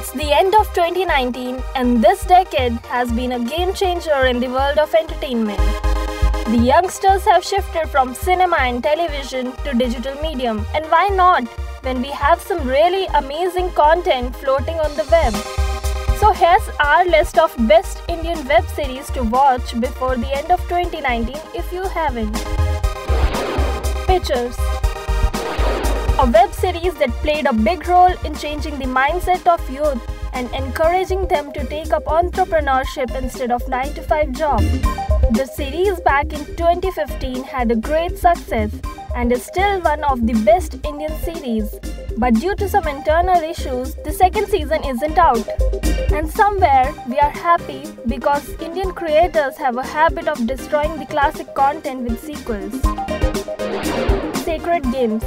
It's the end of 2019 and this decade has been a game changer in the world of entertainment. The youngsters have shifted from cinema and television to digital medium, and why not when we have some really amazing content floating on the web. So here's our list of best Indian web series to watch before the end of 2019 if you haven't. Pictures. A web series that played a big role in changing the mindset of youth and encouraging them to take up entrepreneurship instead of 9-to-5 job. The series back in 2015 had a great success and is still one of the best Indian series. But due to some internal issues, the second season isn't out. And somewhere we are happy because Indian creators have a habit of destroying the classic content with sequels. Sacred Games.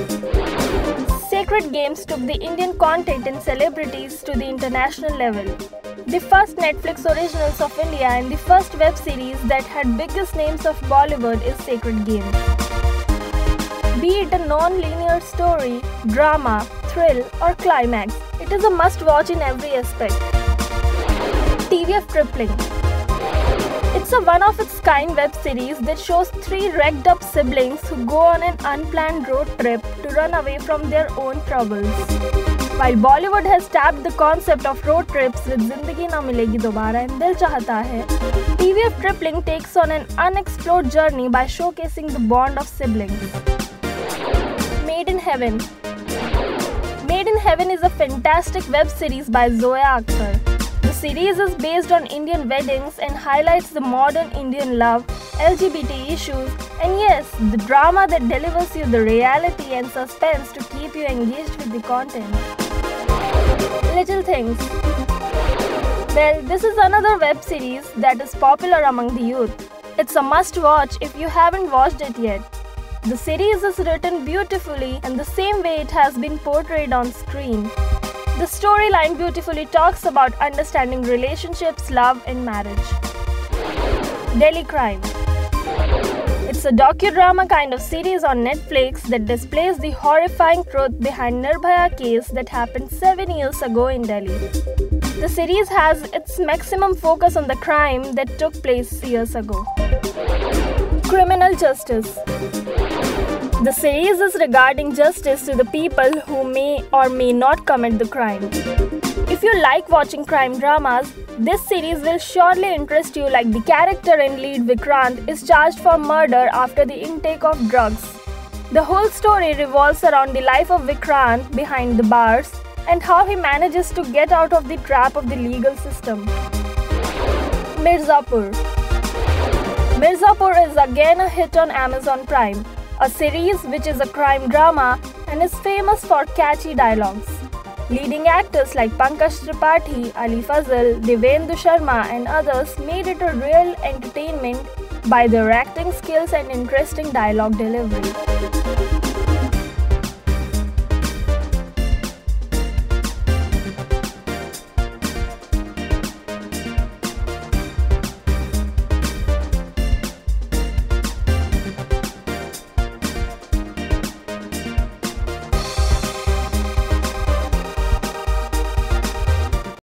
Sacred Games took the Indian content and celebrities to the international level. The first Netflix originals of India and the first web series that had biggest names of Bollywood is Sacred Games. Be it a non-linear story, drama, thrill or climax, it is a must-watch in every aspect. TVF Tripling. It's a one-of-its-kind web series that shows three wrecked-up siblings who go on an unplanned road trip to run away from their own troubles. While Bollywood has tapped the concept of road trips with Zindagi Na Milegi Dobara and Dil Chahta Hai, TVF Tripling takes on an unexplored journey by showcasing the bond of siblings. Made in Heaven. Made in Heaven is a fantastic web series by Zoya Akhtar. The series is based on Indian weddings and highlights the modern Indian love, LGBT issues, and yes, the drama that delivers you the reality and suspense to keep you engaged with the content. Little Things. Well, this is another web series that is popular among the youth. It's a must-watch if you haven't watched it yet. The series is written beautifully and the same way it has been portrayed on screen. The storyline beautifully talks about understanding relationships, love and marriage. Delhi Crime. It's a docudrama kind of series on Netflix that displays the horrifying truth behind Nirbhaya case that happened 7 years ago in Delhi. The series has its maximum focus on the crime that took place years ago. Criminal Justice. The series is regarding justice to the people who may or may not commit the crime. If you like watching crime dramas, this series will surely interest you, like the character in lead Vikrant is charged for murder after the intake of drugs. The whole story revolves around the life of Vikrant behind the bars and how he manages to get out of the trap of the legal system. Mirzapur. Mirzapur is again a hit on Amazon Prime, a series which is a crime drama and is famous for catchy dialogues. Leading actors like Pankaj Tripathi, Ali Fazal, Devendu Sharma and others made it a real entertainment by their acting skills and interesting dialogue delivery.